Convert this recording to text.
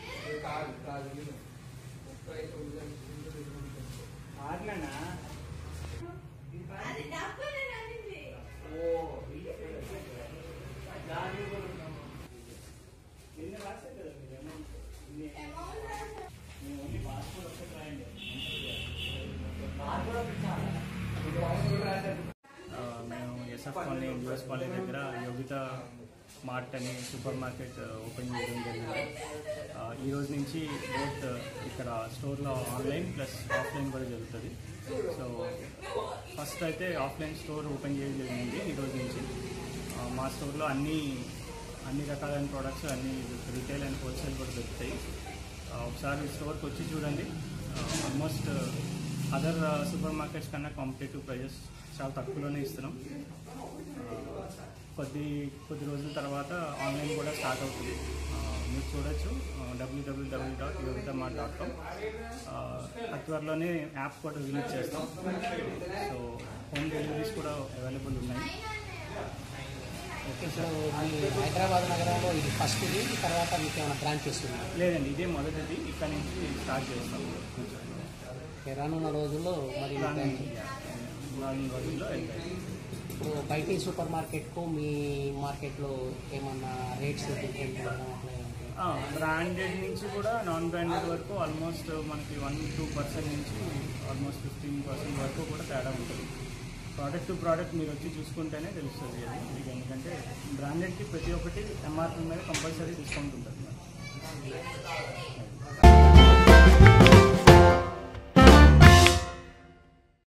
మేము SF colony US colony దగ్గర Yogita mart అని సూపర్ మార్కెట్ ఓపెన్ చేయడం జరిగింది. ఈ రోజు నుంచి బోత్ ఇక్కడ స్టోర్లో ఆన్లైన్ ప్లస్ ఆఫ్లైన్ కూడా జరుగుతుంది. సో ఫస్ట్ అయితే ఆఫ్లైన్ స్టోర్ ఓపెన్ చేయడం జరిగింది. ఈ రోజు నుంచి మా స్టోర్లో అన్ని రకాలైన ప్రోడక్ట్స్ అన్ని రీటైల్ అండ్ హోల్సేల్ కూడా దొరుకుతాయి. ఒకసారి స్టోర్కి వచ్చి చూడండి. ఆల్మోస్ట్ అదర్ సూపర్ మార్కెట్స్ కన్నా కాంపిటేటివ్ ప్రైజెస్ చాలా తక్కువలోనే ఇస్తున్నాం. కొద్ది రోజుల తర్వాత ఆన్లైన్ కూడా స్టార్ట్ అవుతుంది. మీరు చూడొచ్చు www.yogitamart.com. త్వరలోనే యాప్ కూడా రిలీజ్ చేస్తాం. సో హోమ్ డెలివరీస్ కూడా అవైలబుల్ ఉన్నాయి. ఓకే సార్, మీ హైదరాబాద్ నగరంలో ఇది ఫస్ట్ ఇది, తర్వాత మీకు ఏమైనా బ్రాంచ్ వస్తుంది? లేదండి, ఇదే మొదటిది. ఇక్కడ నుంచి స్టార్ట్ చేస్తాం. రానున్న రోజుల్లో మరి రానున్న రోజుల్లో వెళ్తాయి. ఇప్పుడు బయట సూపర్ మార్కెట్కు మీ మార్కెట్లో ఏమన్నా రేట్స్ డిఫరెంట్ బ్రాండెడ్ నుంచి కూడా నాన్ బ్రాండెడ్ వరకు ఆల్మోస్ట్ మనకి 1-2% నుంచి ఆల్మోస్ట్ 15% వరకు కూడా తేడా ఉంటుంది. ప్రోడక్ట్ టు ప్రోడక్ట్ మీరు వచ్చి చూసుకుంటేనే తెలుస్తుంది అది మీకు. ఎందుకంటే బ్రాండెడ్కి ప్రతి ఒక్కటి ఎంఆర్పీ మీద కంపల్సరీ డిస్కౌంట్ ఉంటుంది.